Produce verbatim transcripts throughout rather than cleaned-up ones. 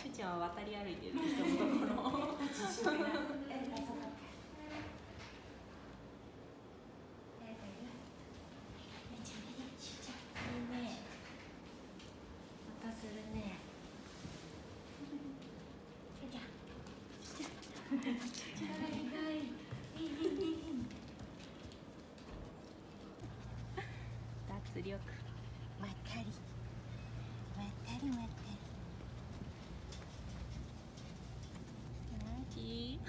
しゅうちゃんは渡り歩いてる人のところ。脱力。 まったり。まったりまったり。 気持ちいい。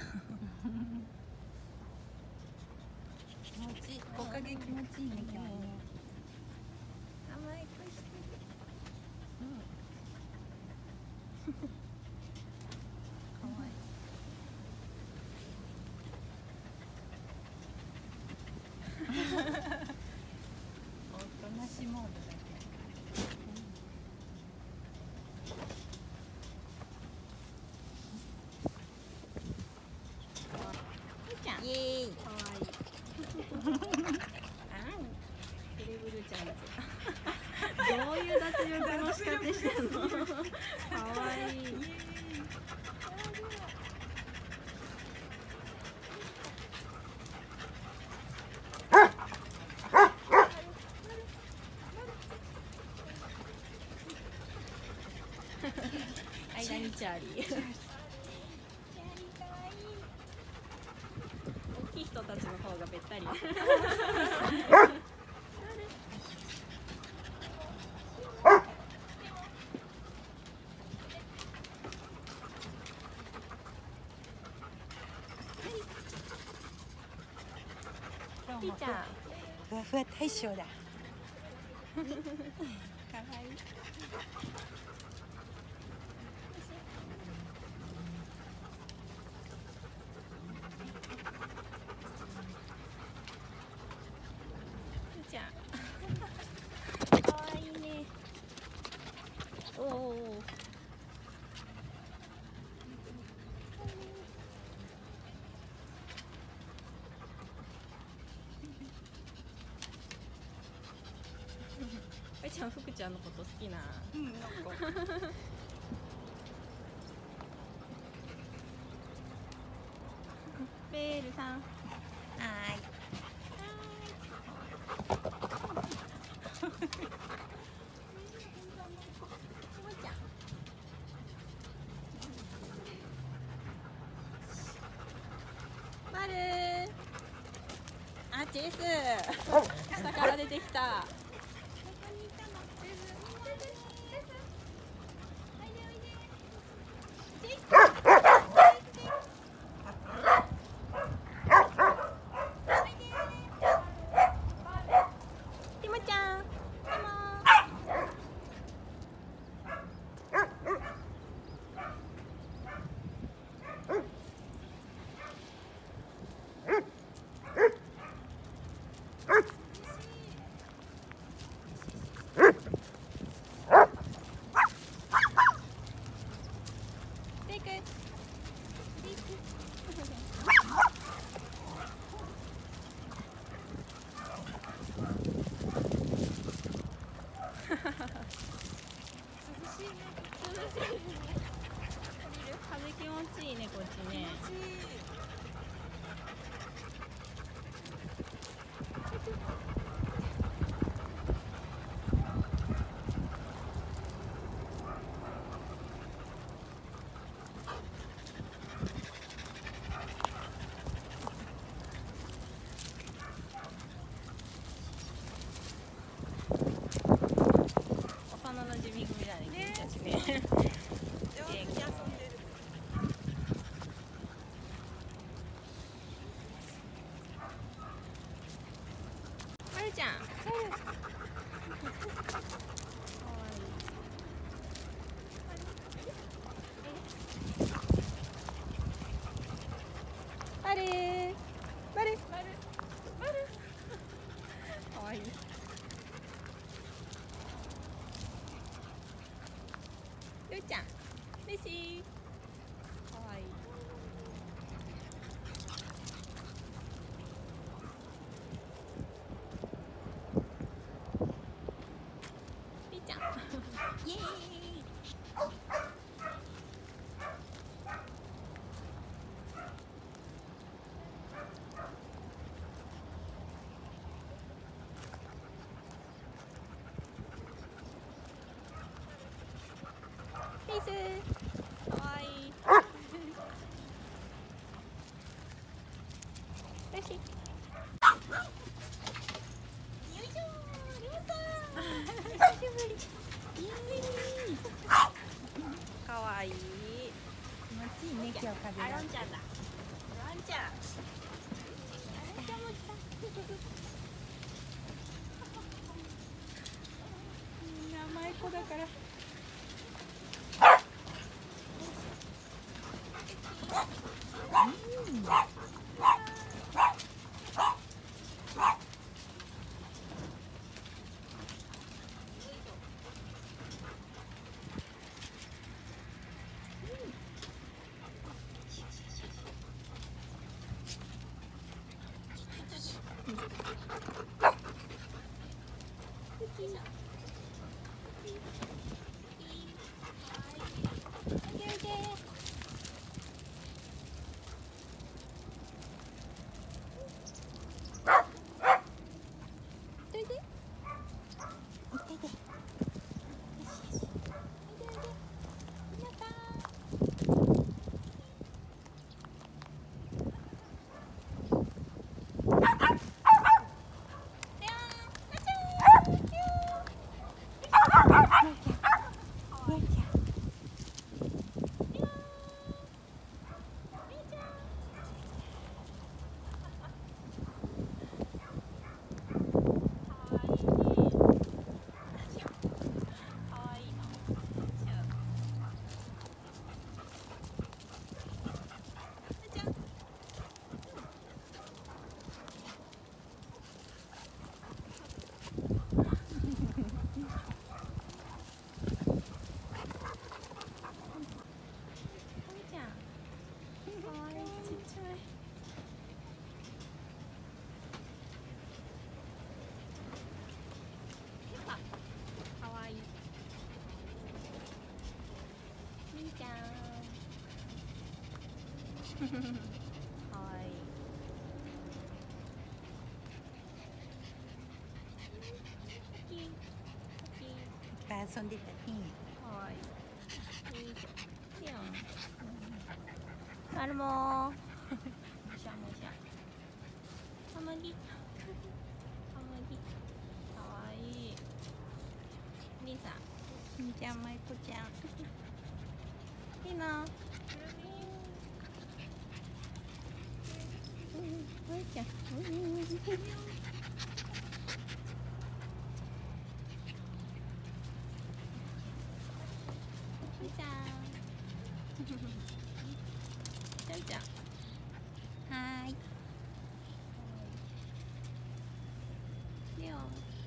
気持ちいい。木陰気持ちいいね今日ね。甘い声してる。うん。可愛い。おとなしモードだけど。イエーイ。 かわいい。あん。テレブルちゃんズ。どういう脱力の仕方してんの。かわいい。間にチャーリー。大きい人たちの方がべったり。ピーちゃん。 ふわふわ大将だ。かわいい。 じゃあ。かわいいね。おお。あいちゃん、福ちゃんのこと好きな。 うん、なんか。 ベールさん。 はーい。 まるー。あ、チェイス。下から出てきた。ティモちゃん。ティモ。テイク。風気持ちいいね、こっちね。幼なじみ組だね、君たちね。まるちゃん。まるー。まる。まる。まる。かわいい。ルーちゃん。ルーシー。かわいい。ピーちゃん。イエーイ。 かわいい。よし。よいしょー、りょうさん。久しぶり。かわいい。 気持ちいいね、今日風あ、 が。 ロンちゃんだ。ロンちゃん。ロンちゃんも来た。 甘い子だから。 かわいい。いっぱい遊んでたね。 かわいい。いいじゃん。マルモー。むしゃむしゃ。たまぎ。たまぎ。かわいい。りんさん。 みーちゃん、まいこちゃん。 いいな。まいちゃん。ちゃん。ちゃんちゃん。 はーい。 レオン。レオン。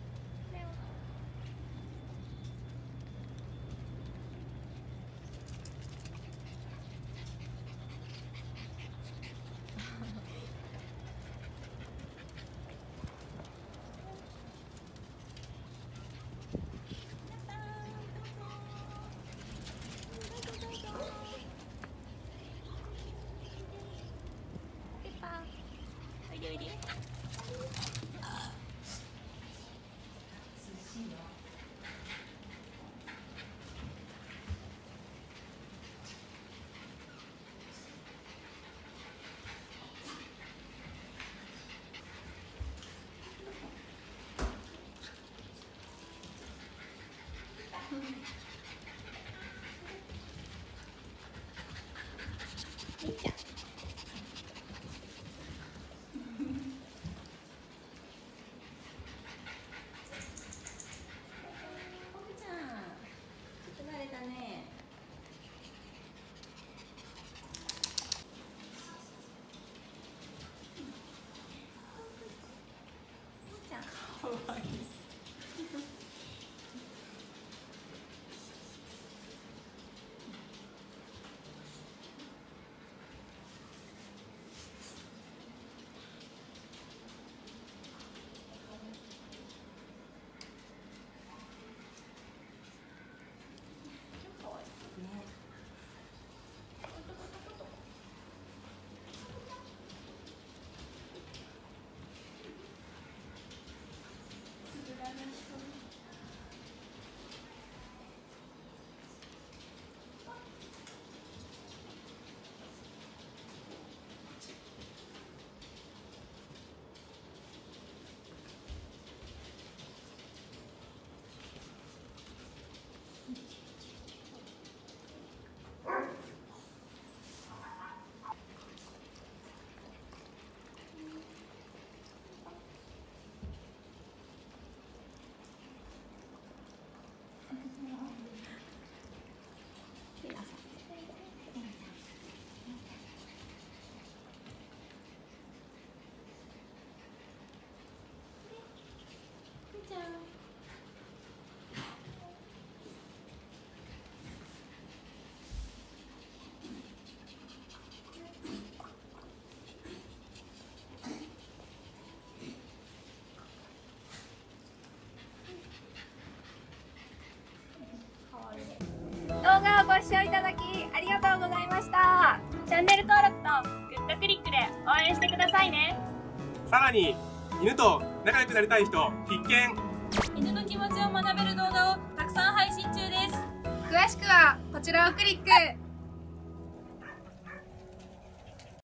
おいでおいで。いいじゃん。 ャンネル登録とグッドクリックで応援してくださいね。 さらに犬と仲良くなりたい人必見。 犬の気持ちを学べる動画をたくさん配信中です。 詳しくはこちらをクリック。